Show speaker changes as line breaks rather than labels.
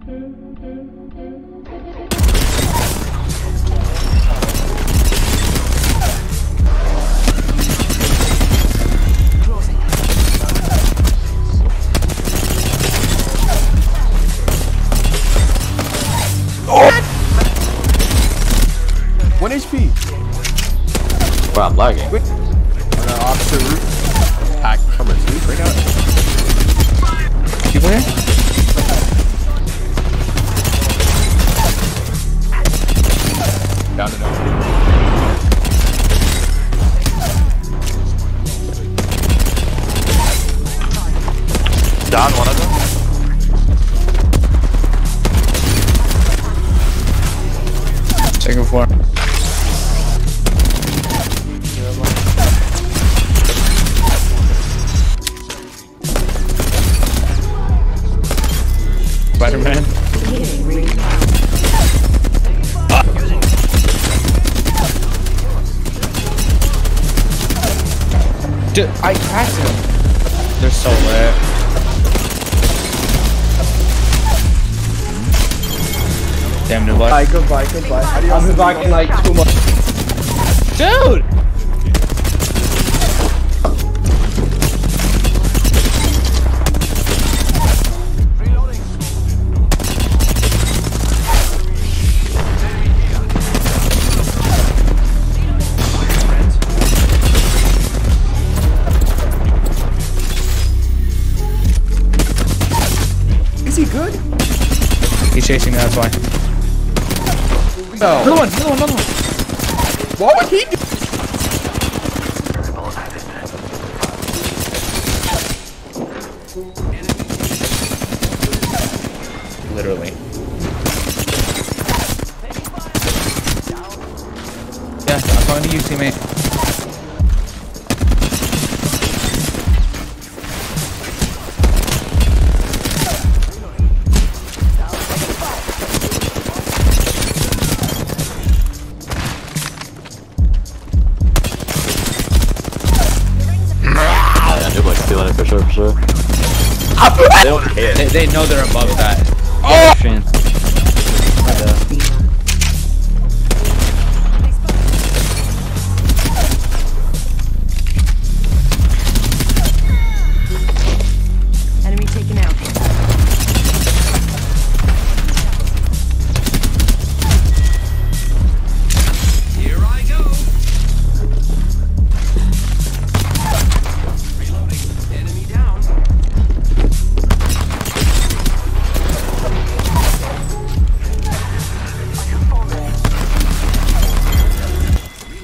One HP.
Wow, I'm lagging.
Wait. On the opposite roof. Hack from his roof right now.
People here?
Down to no.
Down one of them.
Second floor. Spider-Man. Dude, I cracked him. They're so lit. Damn, new life.
Goodbye.
I'll be back in like 2 months.
Dude!
Is he good?
He's chasing me, that's why.
No.
Another one.
What would he do?
Literally. Yeah, I'm talking to you, teammate.
Feeling it for sure. They don't care.
They know they're above that.
Oh!